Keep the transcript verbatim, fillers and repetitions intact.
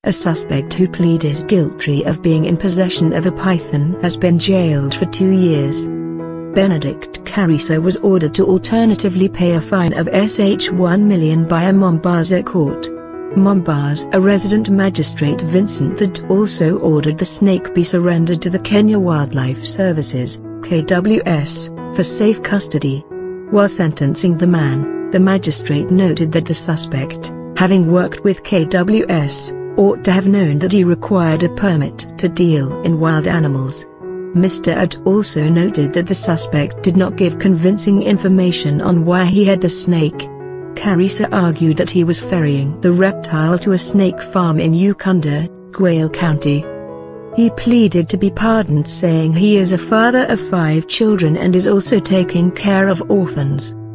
A suspect who pleaded guilty of being in possession of a python has been jailed for two years. Benedict Carissa was ordered to alternatively pay a fine of one million by a Mombasa court. Mombasa resident magistrate Vincent Thad also ordered the snake be surrendered to the Kenya Wildlife Services, K W S, for safe custody. While sentencing the man, the magistrate noted that the suspect, having worked with K W S, ought to have known that he required a permit to deal in wild animals. Mister Thad also noted that the suspect did not give convincing information on why he had the snake. Carissa argued that he was ferrying the reptile to a snake farm in Ukunda, Gwale County. He pleaded to be pardoned, saying he is a father of five children and is also taking care of orphans.